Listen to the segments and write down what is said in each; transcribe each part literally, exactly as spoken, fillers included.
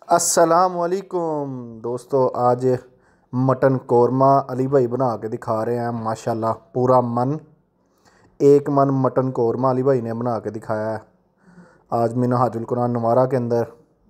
अस्सलामुअलैकुम दोस्तों, आज मटन कोरमा अली भाई बना के दिखा रहे हैं। माशाल्लाह पूरा मन एक मन मटन कोरमा अली भाई ने बना के दिखाया है। आज मिनहाजुल कुरान नवारा के अंदर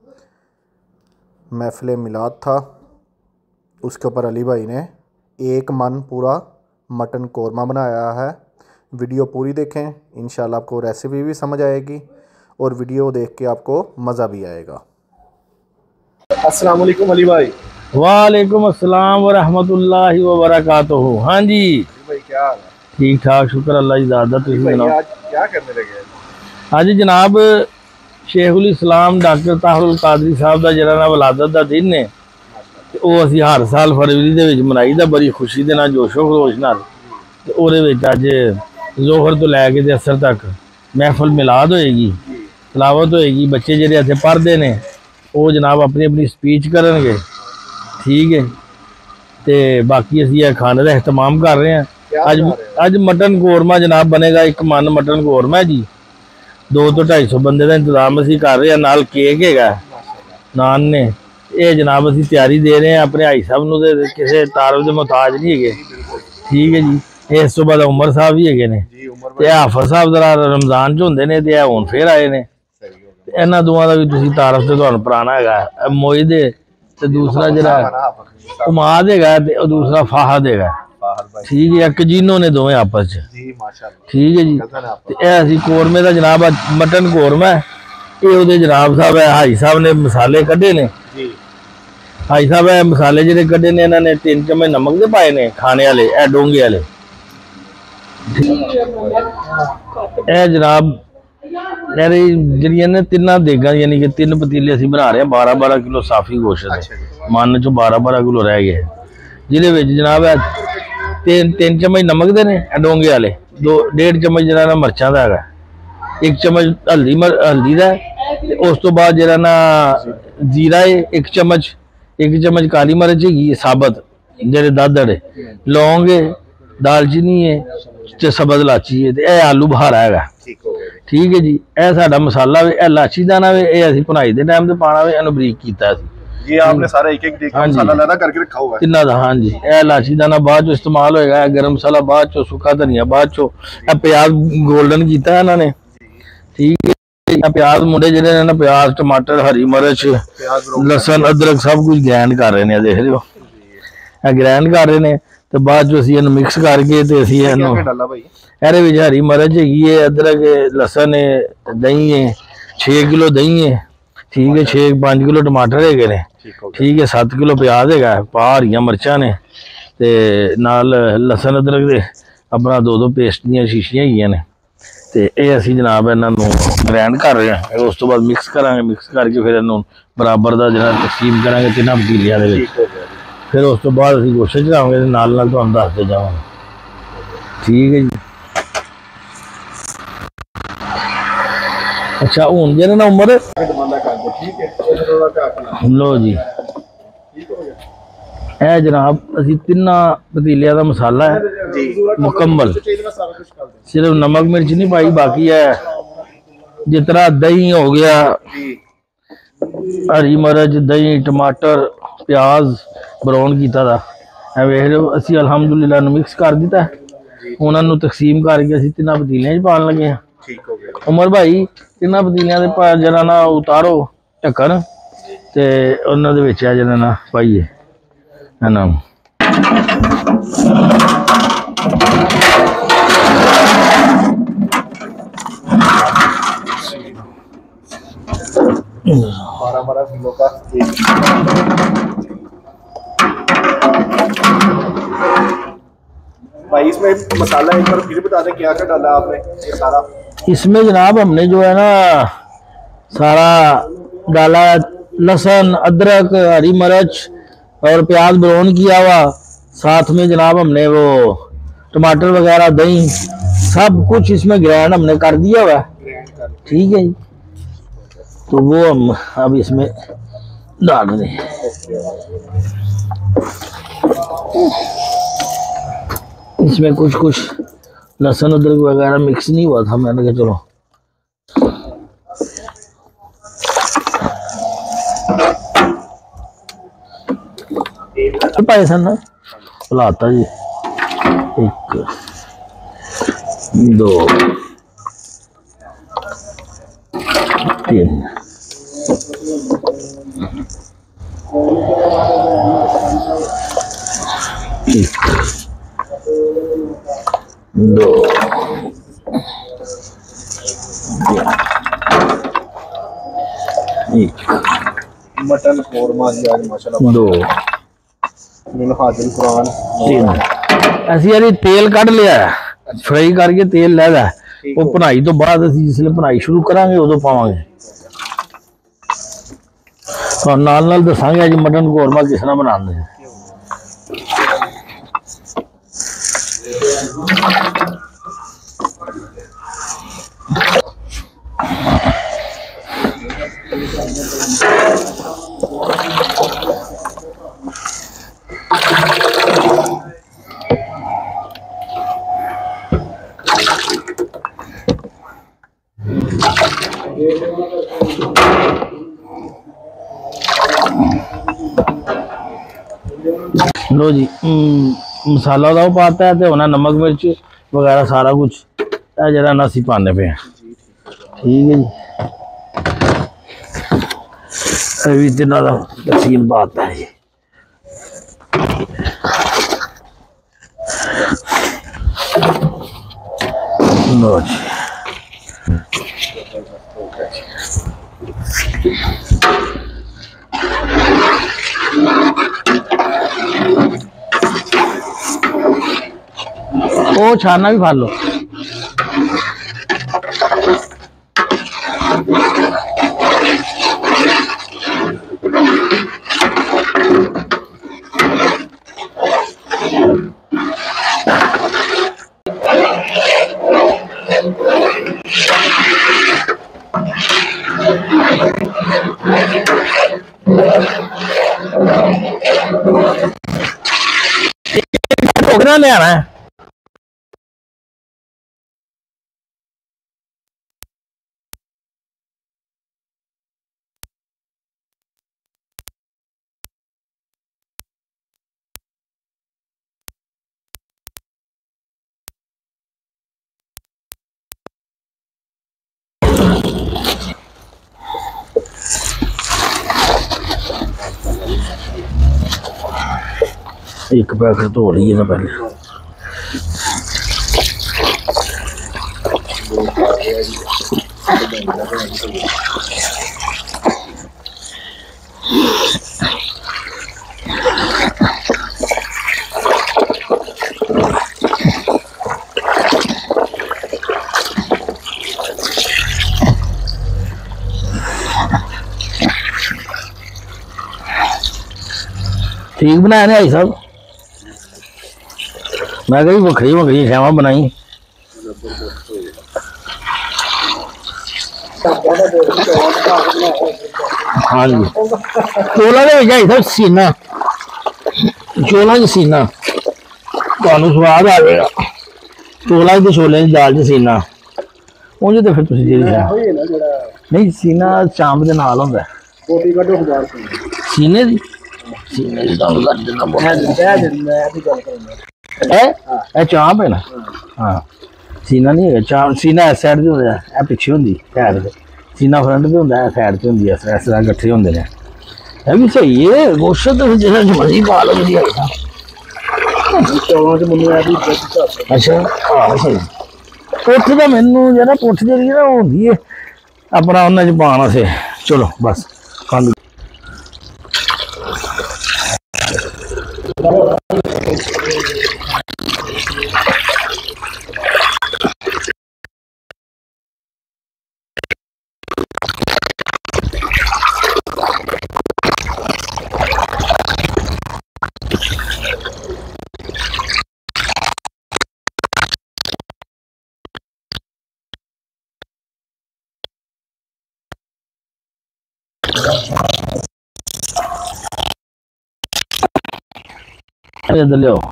महफिल मिलाद था, उसके ऊपर अली भाई ने एक मन पूरा मटन कोरमा बनाया है। वीडियो पूरी देखें, इंशाल्लाह आपको रेसिपी भी समझ आएगी और वीडियो देख के आपको मज़ा भी आएगा। अस्सलाम वालेकुम अली भाई। वालेकुम अस्सलाम व रहमतुल्लाहि व बरकातुहू। हाँ जी भाई, क्या हाल है? ठीक ठाक, शुक्र अल्लाह की ज़ात। आज क्या करने लगे? आज जनाब शेखुल इस्लाम डॉक्टर ताहिरुल कादरी साहब का जरा ना वलादत का दिन है, वो असी हर साल फरवरी दे विच मनाईदा बड़ी खुशी दे नाल जोशो खरोश नाल। ते ओहदे विच अज जोहर तो लैके ते असर तक महफिल मिलाद होएगी, तलावत होएगी। बच्चे जिहड़े इत्थे पढ़दे ने वो जनाब अपनी अपनी स्पीच करनगे, ठीक है। तो बाकी असी खाने का एहतमाम कर रहे हैं। अज अज मटन कोरमा जनाब बनेगा, एक मन मटन कोरमा है जी। दो तो ढाई सौ बंदे का इंतजाम असी कर रहे हैं, नाल केक है, नान ने। ये जनाब असी तैयारी दे रहे हैं अपने भाई साहब नूं, ते किसी तारफ के मुहताज नहीं है, ठीक है जी। इस तो बाद उमर साहब भी है ने, ते हाफिज साहब जरा रमजान च होंदे ने, ते हुण फिर आए ने। इन्हां दोवां दा भी तुसीं तारफ ते तुहानूं पुराना हैगा मोहिद है, ते दूसरा जरा उमाद हैगा, ते दूसरा फाहद हैगा, ठीक है। एक जीनो ने दोवें आपस च, ठीक है जी। ते ए असीं कोरमे दा जनाब मटन कोरमा है, ये उहदे जनाब साहब है हाई साहब ने मसाले कड्ढे ने। हाई साहब है मसाले जिहड़े कड्ढे ने, इन्हां ने तीन चम्मच नमक दे पाए ने खाने वाले, ए डोंगे वाले। ए जनाब जरिए तिना देगा, यानी कि तीन पतीले असीं बना रहे हैं। बारह बारह किलो साफी गोश्त है, मन चो बारह बारह किलो रह गए, जिहदे जनाब है तीन तीन चम्मच नमक दे ने डोंगे वाले, दो डेढ़ चम्मच जरा ना मिर्चां दा है, एक चम्मच हल्दी हल्दी का, उस तो बाद जरा ना जीरा है एक चम्मच, एक चम्मच काली मिर्च है साबत जेरे दादड़ है, लौंग है, दालचीनी है, ते सबज इलाची है, ते आलू बहारा है, ठीक है जी। यह साडा मसाला वे, इलाची दाना वे, ये असीं भुनाई दे टाइम ते पाना वे, इहनूं बरीक कीता सी। ये आपने सारा एक एक मसाला लाना करके रखा हुआ है तिन्ना दा। हाँ जी, यह इलाची दाना बाद चो इस्तेमाल होएगा, गरम मसाला बाद चो, सुक्का धनिया बाद चो, प्याज गोल्डन कीता इन्हां ने, ठीक है। प्याज मुंडे जिहड़े ने प्याज टमाटर हरी मिर्च लसन अदरक सब कुछ ग्रैंड कर रहे हैं, देख रहे हो, ग्रैंड कर रहे हैं। तो बाद चो असीं इहनूं मिक्स करके ते असीं इहनूं ਇਹਦੇ ਵਿੱਚ हरी मिर्च हैगी है, अदरक है, लसन है, दही है, छे किलो दही है, ठीक है, छे पाँच किलो टमाटर है, ठीक है, सत्त किलो प्याज है, पा हरियां मिर्चां ने, ते नाल लसन अदरक दे अपना दो दो पेस्ट दी शीशियां हैगियां ने। ते ये असीं जनाब इन्हां नूं ग्रैंड कर रहे हैं। उस तो बाद मिक्स करांगे, मिक्स करके फिर इन्हूं बराबर दा जरा तकसीम करांगे तिन्हां पतीलियां दे विच। फिर उस तो बाद असीं गोश्त चढ़ावांगे, नाल नाल तुहानूं दसदे जावांगे, ठीक है जी। अच्छा हूँ जे ना उम्र लो जी, ए जनाब असी तिना पतीलिया का मसाला है मुकम्मल, सिर्फ नमक मिर्च नहीं पाई, बाकी है जितना दही हो गया, हरी मिर्च, दही, टमाटर, प्याज ब्राउन किया था, वेख लो असी अलहमदुलिल्लाह मिक्स कर दिता। उन्होंने तकसीम करके असी तिना पतीलियां पान लगे हैं। उमर भाई तिना पतीलियां दे जरा ना उतारो ढक्कन, ते उन्हां दे विच जरा ना पाइए है ना बारह बारह किलो का भाई। इसमें मसाला एक बार फिर बता दें क्या क्या डाला आपने? ये सारा इसमें जनाब हमने जो है ना सारा डाला, लहसुन अदरक हरी मिर्च और प्याज ब्राउन किया हुआ, साथ में जनाब हमने वो टमाटर वगैरह दही सब कुछ इसमें ग्रैंड हमने कर दिया हुआ, ठीक है जी। तो वो हम अब इसमें डाल दें। इसमें कुछ कुछ लहसुन अदरक वगैरह मिक्स नहीं हुआ था, मैंने कहा चलो पाए सन भुलाता जी। एक दो तीन एक दो एक मटन कोरमा जी आज माशाल्लाह दो मैंने हाजिर कुरान तीन ਅਸੀਂ ਯਾਰੀ ਤੇਲ ਕੱਢ ਲਿਆ ਫਰਾਈ ਕਰਕੇ ਤੇਲ ਲੈਦਾ ਉਹ ਭੁਨਾਈ ਤੋਂ ਬਾਅਦ ਅਸੀਂ ਜਿਸਲੇ ਭੁਨਾਈ ਸ਼ੁਰੂ ਕਰਾਂਗੇ ਉਦੋਂ ਪਾਵਾਂਗੇ ਤਾਂ ਨਾਲ ਨਾਲ ਦੱਸਾਂਗੇ ਅੱਜ ਮਟਨ ਕੋਰਮਾ ਕਿਸ ਤਰ੍ਹਾਂ ਬਣਾਉਂਦੇ ਨੇ। लो जी मसाला तो पाता है तो होना नमक मिर्च वगैरह सारा कुछ जरा ना सी पाने पे ठीक है जी अभी इतना तसील पाता है जी। लो जी वो छाना भी फाड़ लो। ठोकना ले आना है एक पैकेट धो लीए ना पहले। ठीक बनाया ने भाई साहब मैं कही वखरी वखरी शैवा बनाई हाँ जी चोलों के भाई साहब सीना चोलों च सीना तुहानू स्वाद आ जाएगा चोलों के छोले दाल च सीना उंज तो फिर तुसीं जेह्ड़ी नहीं सीना चांप दे नाल हुंदा सीने दी सीने दी गल कर देना चांप है ना हाँ सीना नहीं है चांप सीना इस साइड से होंदा है पिछे होंदी साइड ते सीना फ्रंट ते होंदा है साइड ते होंदी है इस तरह इकट्ठे होंदे ने है भी सही है गोश्त तो जिस मर्जी पा लो जी अच्छा हाँ सही पुट्ठ तो मैनू जरा पुट्ठ जी ना होंदी है अपना उन्हें च पाना से चलो बस कंद इधर ले आओ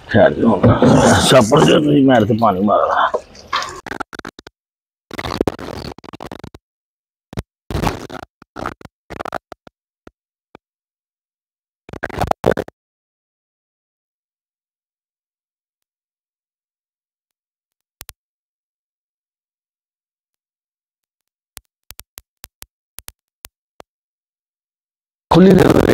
छापर से मैं तो पानी मारना खुली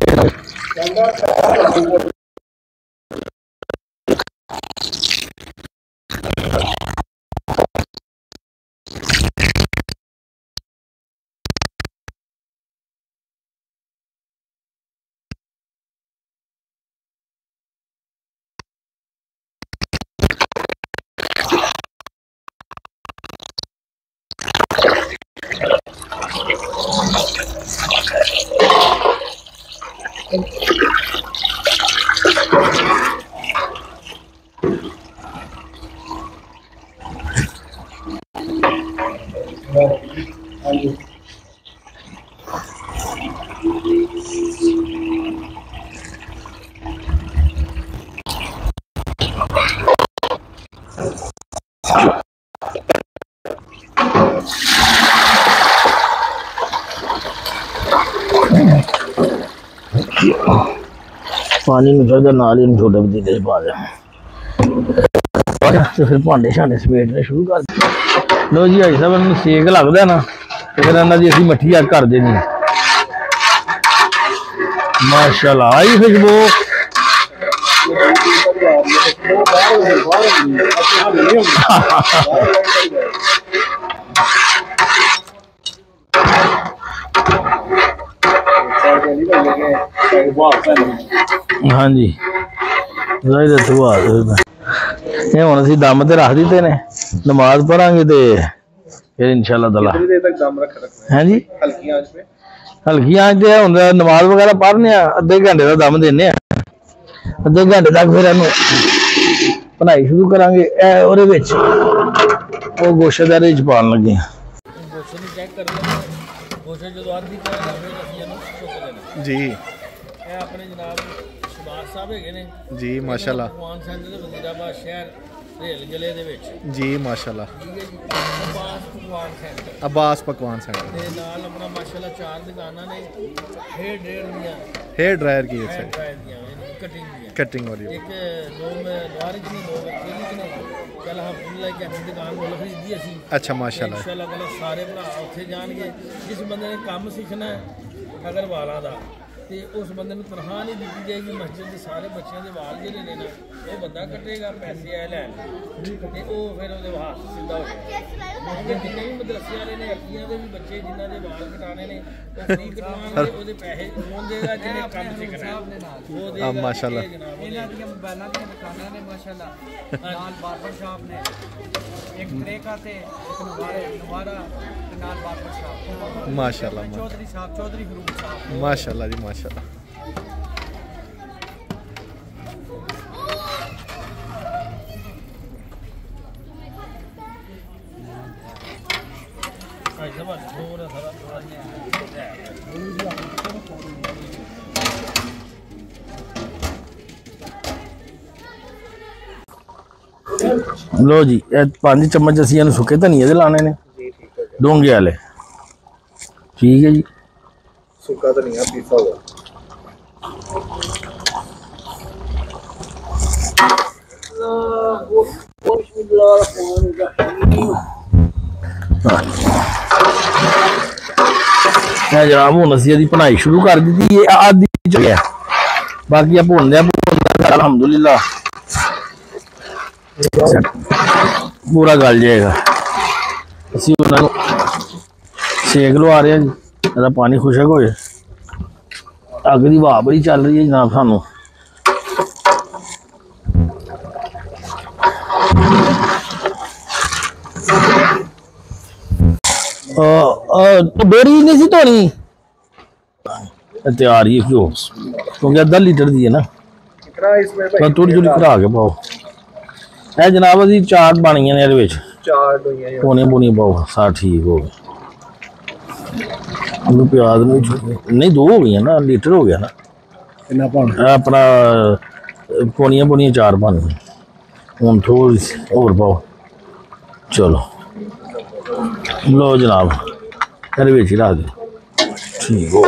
पानी में थोड़ा नाल ही छोटे पतीले पा दें तो फिर भांडे शांडे समेटने शुरू कर लो जी। भाई साहब इन्होंने सेक लगता ना तो फिर इन्हों की असीं मट्ठी अग कर देनी माशाल्लाह। आई खुशबू हाँ जी ये हुण असीं दम ते रख दिते ने नमाज पढ़ांगे ते फिर इंशाअल्लाह ताला हाँ जी हल्की आंच ते हुण नमाज वगैरह पढ़ने अद्धे घंटे का दम देने अद्धे घंटे तक फिर इहनूं बनाई शुरू करांगे ओहदे विच ओह गोशे दे विच पाउण लगे जी अपने जनाब शबाज साहब है जी माशाल्लाह पकवान सेंटर दे वजीराबाद शहर रेल गले दे विच जी माशाल्लाह अब्बास पकवान सेंटर अब्बास पकवान सेंटर दे नाल अपना माशाल्लाह चार दुकानां ने हेयर ड्रायर दियां हेयर ड्रायर की हेयर ड्रायर दियां कटिंग दियां कटिंग वाली एक दो में लोहार की दो केली की चल अल्हम्दुलिल्लाह एक ऐसी दुकान कोल खरीदी असी अच्छा माशाल्लाह इंशाअल्लाह ताला सारे भरा उत्थे जाणगे जिस बंदे ने काम सीखना है अगर वाला दा ते उस बंदे नूं तनख्वाह नहीं दी जाएगी मस्जिद के सारे बच्चों के वाल जिहड़े ने ना वो बंदा कटेगा पैसे आए लैन ते वो फिर उहदे हाथ सीधा हो जाएगा जिन्ने भी मदरसे वाले ने अक्कियां दे भी बच्चे जिन्हां दे वाल कटाने ने वो फ्री कटवाउणगे उहदे पैसे कौन देगा जिन्ने काम सीखना है वो देगा माशाल्लाह इन्हां दी मोबाइलां दी दुकानां ने माशाल्लाह नाल बार्बर शॉप ने एक त्रेका ते एक नवारे नवारा ते नाल बार्बर शॉप माशाल्लाह चौधरी साहब चौधरी ग्रुप साहब माशाल्लाह जी माशाल्लाह लो जी पांच चम्मच असीं इहनूं सुके धनिए दे लाने ने डोंगे वाले ठीक है जी सूखा धनिया पीसा हुआ जनाब हूँ असीं इहदी भुनाई शुरू कर दी है आधी चलिया बाकी भुनदे अल्हम्दुलिल्लाह पूरा गल जाएगा असीं उन्होंने सेक लवा रहे हैं जी ਇਹਦਾ पानी खुशक हो जाए अग की हवा बड़ी चल रही है जनाब सानू डोरी नहीं सी धोनी तैयार ही क्यों क्योंकि अद्धा लीटर दी है ना थोड़ी थोड़ी घरा के पाओ ए जनाब अभी चार बनिया ने पौनिया पौनिया पाओ सारा ठीक हो गया प्याज नहीं दो हो गई ना लीटर हो गया ना अपना पौनियां पौनियां चार पाने हूँ थोड़ी होर पाओ। चलो लो जनाब घर बिच ही रख दो। ठीक हो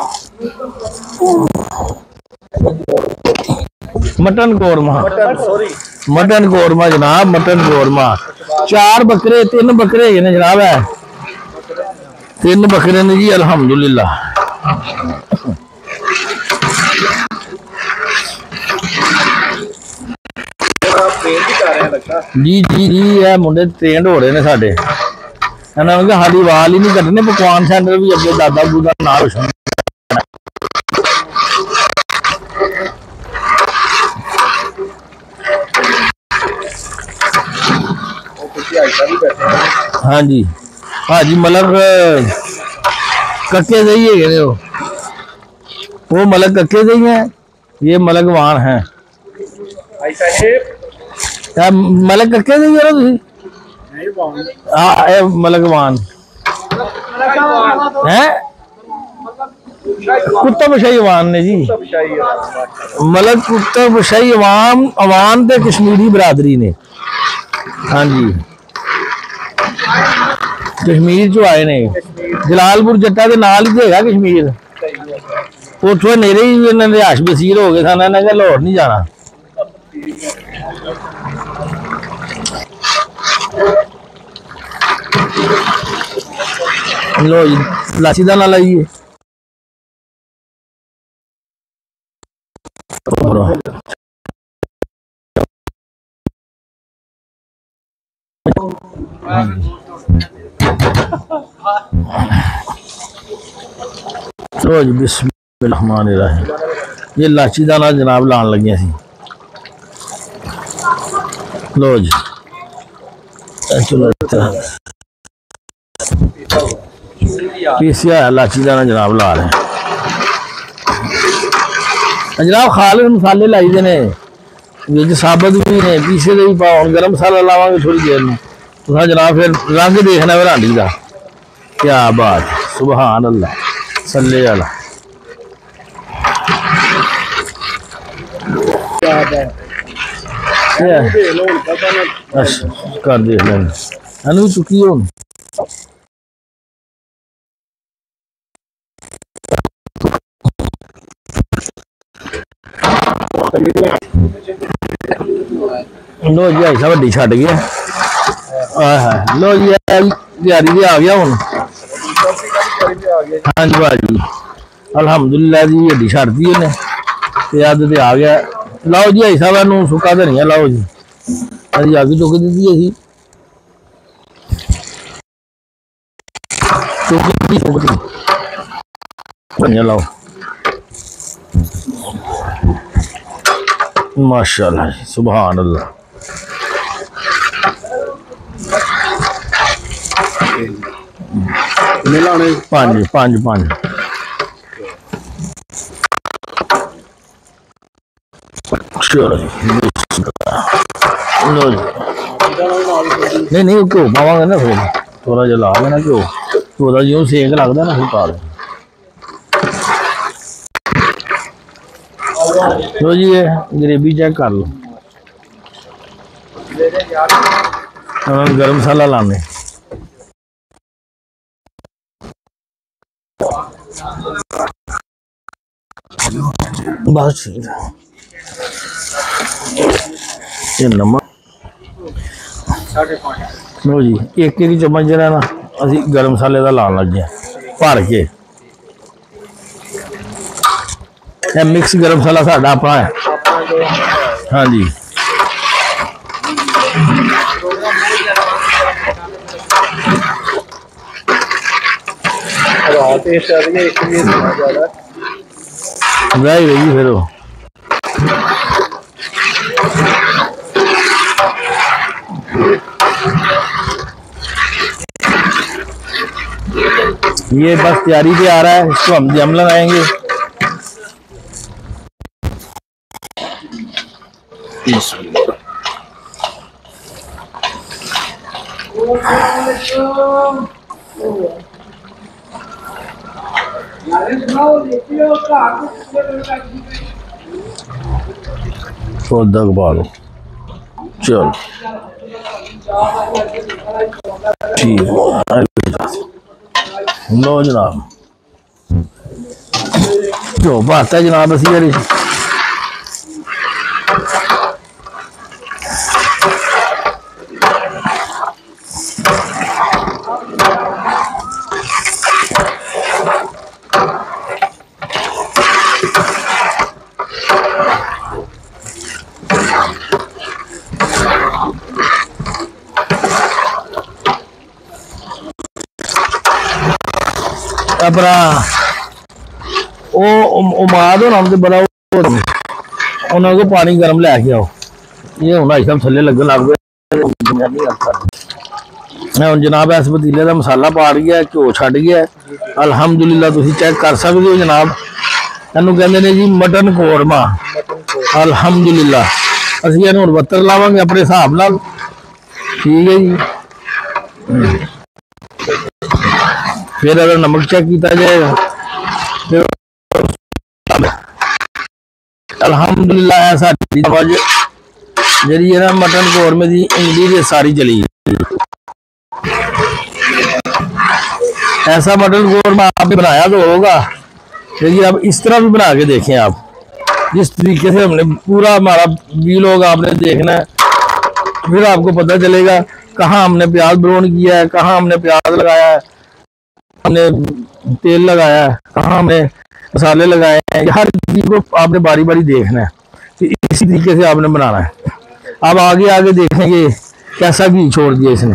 मटन कौरमा मटन कौरमा जनाब मटन कौरमा चार बकरे तीन बकरे है जनाब है तीन बकरे ने जी अल्हम्दुलिल्लाह। जी जी जी है मुंडे ट्रेंड हो रहे हैं साडे इन्होंने साड़ी वाल ही नहीं कटने पकवान सेंटर भी अगे दादा बूदा ना रोशन हाँ जी हाँ जी मलक कक्के से ही है वो वो मलक कक्के से ही है ये मलक वान है मलक कक्के से ही है हाँ मलक वान है कुत्ता बशाई अवान ने जी मलक कुत्ता बशाई अवाम अवान ते कश्मीरी बरादरी ने हाँ जी कश्मीर चो आए ने जलालपुर जट्टा के नाल ही है कश्मीर उतो नेरे ही इन्होंने रिहाश बसीर हो गए सन इन्हें लाहौर नहीं जाना। लो जी लाची दाना लाइए लो जी बिस्मिल्लाहिर्रहमानिर्रहीम ये लाची दाना जनाब लान लगे सी। लो जी चलो पीसिया लाची दाना जनाब ला रहे हैं जनाब खालिद मसाले लाई दे ने विच साबत भी ने पीसे दे भी पाओ गर्म मसाला लावांगे थोड़ी देर में तो जनाब फिर रंग देखना है हांडी का क्या बात सुभान अल्लाह सल्ले अला अच्छा कर देख लेंगे अनु चुकी हो लो जी ऐसा वड्डी छड़ गया लो जी तैयारी भी आ गया हूँ हाँ जी भाजी अल्हम्दुलिल्लाह जी हड्डी छड़ती उन्हें अद ते आ गया। लाओ जी ऐसा वैनू सुक्का धनिया लाओ जी अभी अग चुक दी असी धनिया लाओ माशाअल्लाह सुभान अल्लाह पांच पांच पांच चलो नहीं नहीं घ्यो पावांगे ना फिर थोड़ा जहा ला देना घ्यो थोड़ा जो सेक लगता ना फिर पा देना। लो जी ग्रेवी चेक कर लो गर्म मसाला लाने बस ठीक है ये नमक लो जी एक एक चम्मच जरा ना असी गर्म मसाले का लान लग गए भर के मिक्स गर्म मसाला साडा अपना है हाँ जी रही रही फिर वो ये बस तैयारी पे आ रहा है इसको हम जम लगाएंगे। अद्धा पा लो। चलो ठीक लो जनाब, जो पाता है जनाब असी यार अपना उमाद होना तो बड़ा उन्होंने को पानी गर्म लैके आओ। ये हूँ भाई साहब थले लगन लग गए। हम जनाब इस पतीले का मसाला पा गया, घ्यो छड़ गया। अलहमदुलिल्लाह तुसीं चेक कर सकते हो जनाब। इनू कहते हैं जी मटन कौरमा। अलहमदुलिल्लाह असीं इहनूं हुण बत्तर लावांगे अपने हिसाब नाल। ठीक है जी, फिर अगर नमक चेक किया जाएगा फिर अल्हम्दुलिल्लाह है साडी जी है ना मटन कौरमे की इंग्रीडिएंट सारी चली गई। ऐसा मटन कौरमा आपने बनाया तो होगा, लेकिन आप इस तरह भी बना के देखें। आप जिस तरीके से हमने पूरा हमारा वीलॉग आपने देखना है, फिर आपको पता चलेगा कहाँ हमने प्याज ब्राउन किया है, कहाँ हमने प्याज लगाया है, हमने तेल लगाया है, कहाँ हमने मसाले लगाए हैं। हर चीज को आपने बारी बारी देखना है कि इसी तरीके से आपने बनाना है। अब आगे आगे देखेंगे कैसा घी छोड़ दिया इसने।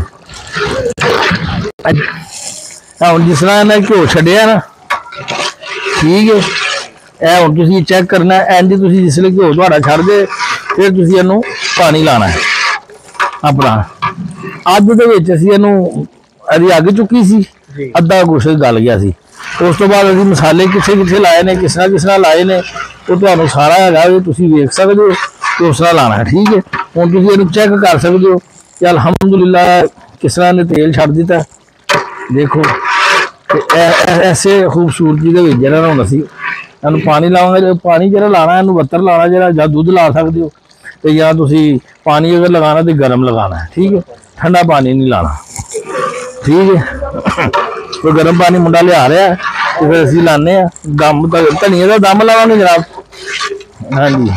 हम जिस तरह ना घ्यो छड़िया ना, ठीक है, ए हम तुसी चेक करना है। इंज तुसी जिसले घ्यो तुहाडा छड़ दे फिर तुसी इहनूं पानी लाना है अपना। अद्ध दे विच असीं इहनूं अभी अग चुकी सी, अद्धा कुछ गल गया सी। उस तो बाद अभी मसाले किथे किथे लाए ने, किस तरह किस तरह लाए ने, वो तो सारा है तुसीं वेख सकते हो कि उस तरह लाना है। ठीक है, हुण तुसीं इहनूं चेक कर सकते हो कि अल्हम्दुलिल्लाह किस तरह ने तेल छड़ दिता। देखो ऐसे खूबसूरती के जरा हुण असीं इहनूं पानी लावांगे। पानी जरा लाना इहनूं बत्तर लाना जरा, जां दुध ला सकते हो तो या तुसीं पानी अगर लगाना तो गर्म लगाना है। ठीक है, ठंडा पानी नहीं लाना। ठीक है, तो गर्म पानी मुंडा लिया रहा है तो फिर असीं लाने दम धनिया का दम लावांगे जनाब। हाँ जी,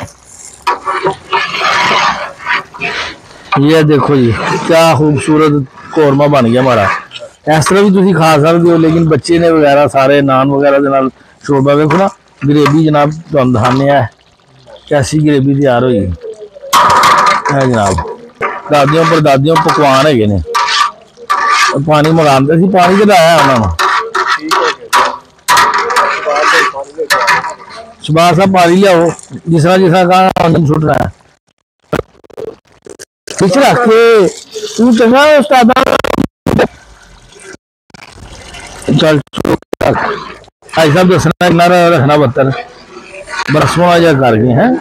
ये देखो जी क्या खूबसूरत कौरमा बन गया हमारा। इस तरह भी तुसीं खा सकते हो, लेकिन बच्चे ने वगैरह सारे नान वगैरह के नाल शोरबा देखो ना। ग्रेवी जनाब तुहानूं दिखाने आ कैसी ग्रेवी तैयार हुई है जनाब। दादियों पर दादियों पकवान है ने। पानी मंगाते सी, पानी तो लाया उन्होंने। शबाज साहब पानी लियाओ, जिस तरह जिस तरह कहा सुटना है कुछ रख के। तू चंगा उस्ताद चल भाई साहब दसना कितना रखना बत्तर बस सोना जा करके हैं।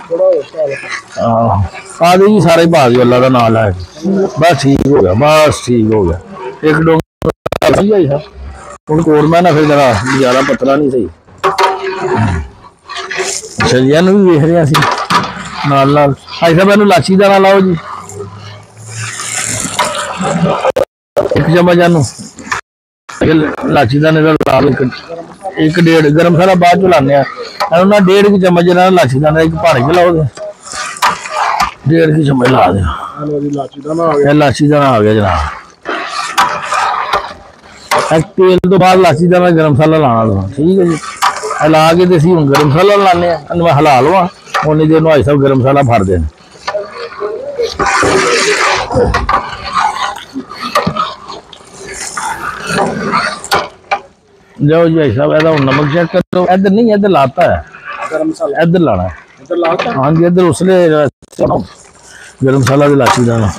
आ दे जी सारे पा दियो, अल्लाह का नाम है। बस ठीक हो गया, बस ठीक हो गया। एक डोंगा कौरमा ना फिर जरा ज्यादा पतला नहीं सही। अच्छा जी, इनू भी वेख रहे सी नाल नाल। भाई साहब इनू लाची दाना लाओ जी, एक चम्मच इनू लाची दाने का ला लो। एक डेढ़ गर्म मसाला बाद चो लाने ना, डेढ़ की चम्मच लाची दाना एक भाड़े च लाओ, डेढ़ की चम्मच ला दो। लाची दाना आ गया जनाब। तेल तो बाद लाची दाना गर्म मसाला लाना दो। ठीक है जी, हिला के तो असीं गर्म मसाला लाने मैं हिला लवा उन्नी देर भाई साहब गर्म मसाला भर दें। जाओ जी भाई साहब ऐसा नमक चेक करो। इधर नहीं, इधर लाता है गर्म मसाला, इधर लाना है। हाँ जी, इधर उसने गर्म मसाला लाची दाना।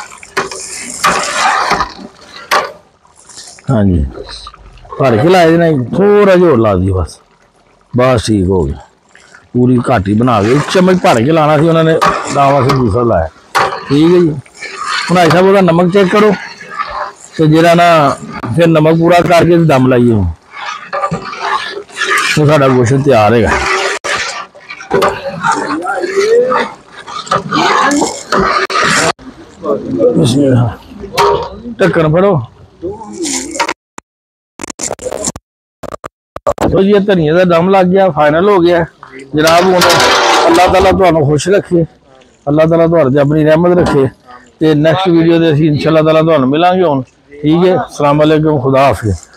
हाँ जी, भर के लाए देना, थोड़ा जोर ला दी बस, बस ठीक हो गया। पूरी घाटी बना के एक चम्मच भर के लाना सी उन्होंने, दावा से दूसरा लाया। ठीक है जी, हूँ भाई साहब नमक चेक करो तो जरा ना फिर नमक पूरा करके दम लाइए। तो साडा गोश्त तैयार है। ढक्कन फड़ो तो जी धनिया का दम लग गया, फाइनल हो गया जनाब। हुण अल्लाह ताला तुहानू खुश रखे, अल्लाह ताला तुहाडे ते अपनी रहमत रखे। ते नैक्सट वीडियो दे असीं इंशाअल्लाह ताला तुहानू मिलांगे हुण। ठीक है, अस्सलाम वालेकुम, खुदा हाफिज़।